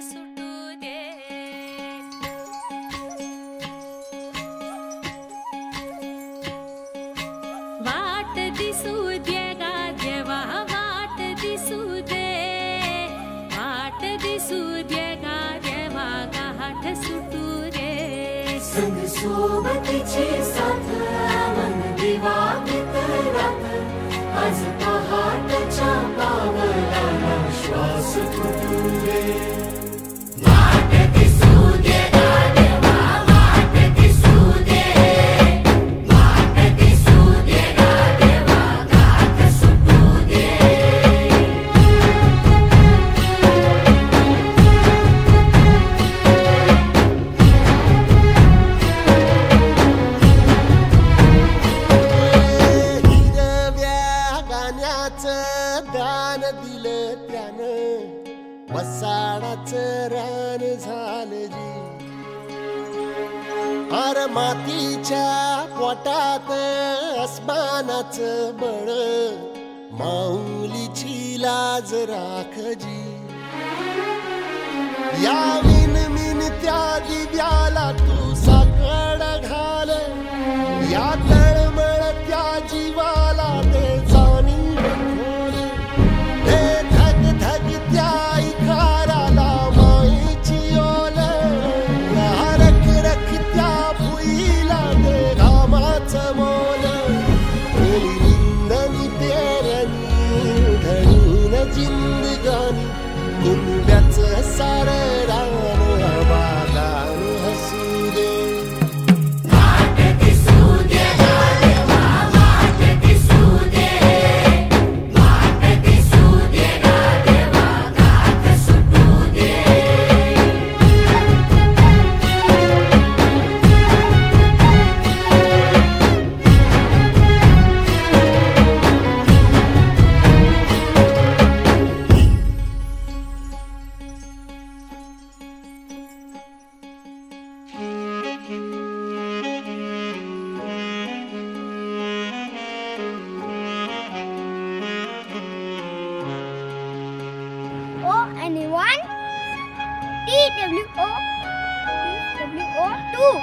सुटू दे. वाट दिसू दे गा देवा वाट दिसू दे. वाट दिसू दे गा देवा गाठ सुटू दे. संग सोबतीची साथ मन दिवा मित्रात आज पहाटच्या पावलाला श्वास फुटू दे. वाट दिसू दे गा देवा वाट दिसू दे. वाट दिसू दे गा देवा गाठ सुटू दे. दान दिलं त्यानं वसाडाचं रान झालं जी. अर मातीच्या पोटात अस्मानाचं बळ माऊलीची लाज राख जी. या मिन त्या दिव्याला तू साकड घाल. या तळमळ त्या जीवाला ते जाणी जिंदगानी कुंब्याचं सारं रान आबादान हसू दे. वाट दिसू दे गा देवा वाट दिसू दे. वाट दिसू दे गा देवा गाठ सुटू दे. Anyone? TWO 2.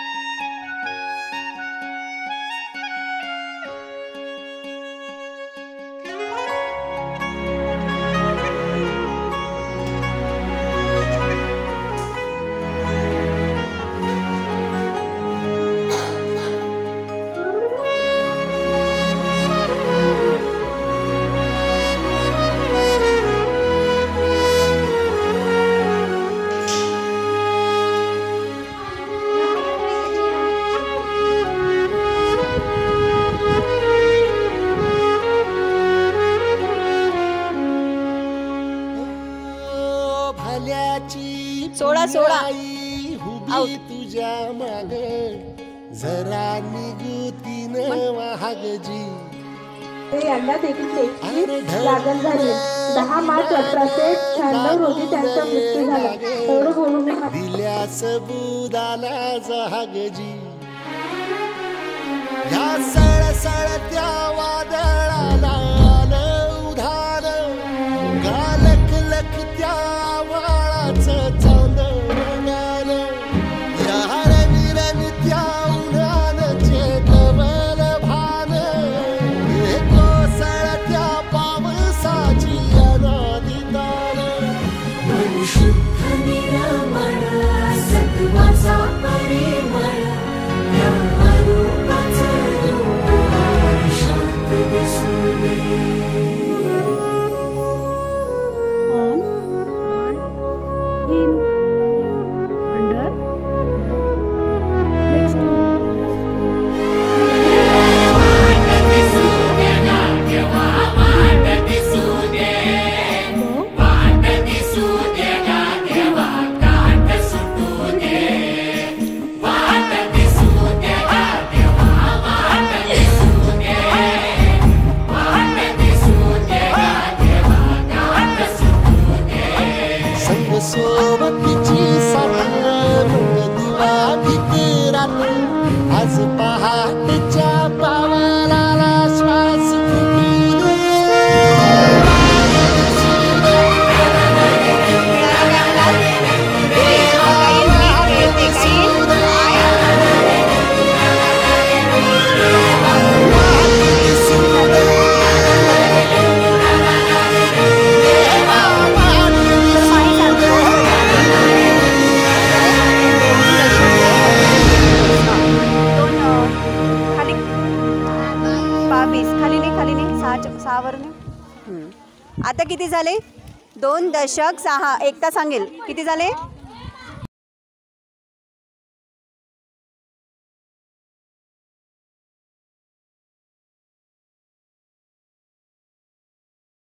सोळा हुबी तुझ्या माग जरा निगुतीनं महागजी. यंदा देखील लागण झाली. 10 मार्च 1896 रोजी त्यांचा मृत्यू झाला. एवढं बोलून दिल्या सबुदाला जहागजी. ह्या सळसळत्या वादळाला उधार गालक लख त्या वाळाचं चांदण गाणं. या रणी त्या उन्हानं चेतवल भान कोसळत्या पावसाची अनादितान. शुद्ध निरामण सत्वाचा परिमळ या रूपाचं रूप शांत दिसू दे. सोबतीची साथ दिवा भितरात आज पहाटच्या पावलाला श्वास फुटू दे. किती झाले 2 दशक 6 एकटा सांगेल किती झाले